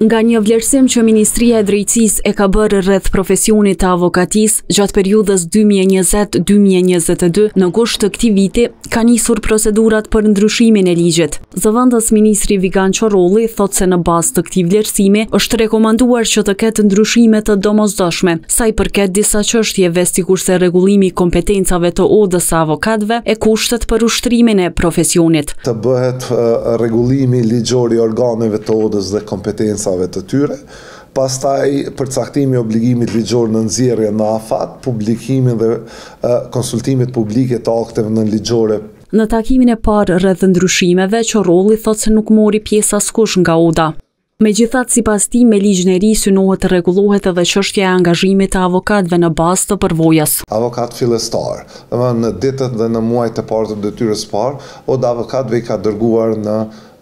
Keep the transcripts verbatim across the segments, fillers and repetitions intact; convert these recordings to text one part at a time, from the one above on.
Nga një vlerësim që Ministria e Drejtësisë e ka bërë rreth profesionit të avokatisë gjatë periudhës dy mijë e njëzet dy mijë e njëzet e dy, në gusht të këtij viti ka nisur procedurat për ndryshimin e ligjit. Zëvendës ministri Vigan Qorolli thotë se në bazë të këtij vlerësimi është rekomanduar që të ketë ndryshime të domosdoshme, sa i përket disa çështjeve sikurse rregullimi i kompetencave të odës së avokatëve e kushtet për ushtrimin e profesionit. Të bëhet uh, rregullimi ligjor i organeve të odës dhe kompetencave të tyre, pastaj përcaktimi i obligimit ligjor në nxjerrje në afat, publikimin dhe uh, konsultimit publike të akteve në ligjore. Në takimin e parë rreth ndryshimeve, Qorolli thotë se nuk mori pjesë askush nga oda. Megjithatë, sipas tij, me ligjin e ri synohet të rregullohet edhe çështja e angazhimit të avokatëve në bazë të përvojës. Avokat fillestar, domethënë në ditët dhe në muajt e parë të detyrës së parë, oda avokatëve i ka dërguar në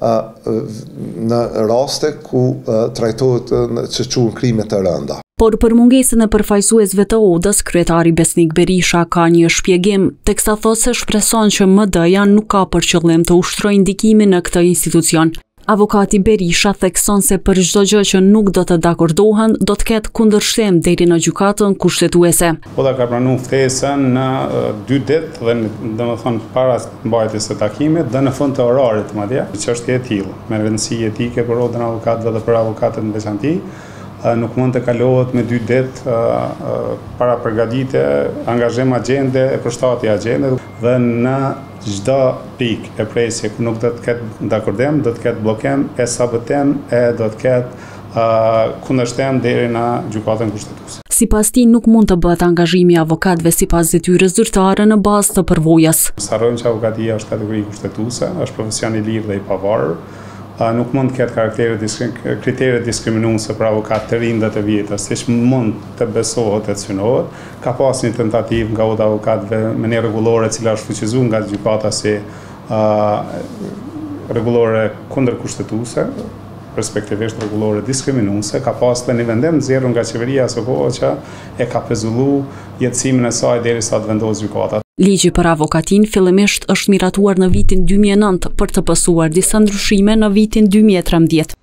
në raste ku trajtohet që quhen krime të rënda. Por për mungesën e përfaqësuesve të odës, kryetari Besnik Berisha ka një shpjegim, teksa thotë se shpreson që M D-ja nuk ka për qëllim të ushtrojë ndikimin në këtë institucion. Avokati Berisha thekson se për çdo gjë që nuk do të dakordohen, do të ketë kundërshtim deri në gjykatën kushtetuese. Oda ka pranuar ftesën në dy ditë dhe domethënë para mbajtjes së takimit dhe në fund të orarit madje. Çështja e tillë, me rëndësi etike për odën e avokatëve dhe për avokatët në veçantë, nuk mund të kalohet me dy ditë para përgatitje, angazhim agjende e përshtatje agjende dhe në çdo pikë e presje ku nuk do të ketë dakordim, do të ketë bllokim e sabotim e do të ketë uh, kundërshtim deri në gjykatën kushtetuese. Sipas tij nuk mund të bëhet angazhimi i avokatëve sipas detyrës zyrtare në bazë të përvojës. Sarojmë që avokatia është kategori kushtetuese, është profesion i lirë dhe i pavarur. Uh, nuk mund të ketë karaktere diskrim, kritere diskriminuese për avokat të rinj dhe të vjetër, siç mund të besohet e të synohet. Ka pas një tentativë nga oda avokatëve me një rregullore e cila është fuqizuar nga gjykata si uh, rregullore kundërkushtetuese, respektivisht rregullore diskriminuese. Ka pas dhe një vendim nxjerrur nga qeveria së kohë që e ka pezulluar jetësimin e saj derisa të vendosë gjykata. Ligji për avokatin fillimisht është miratuar në vitin dy mijë e nëntë për të pësuar disa ndryshime në vitin dy mijë e trembëdhjetë.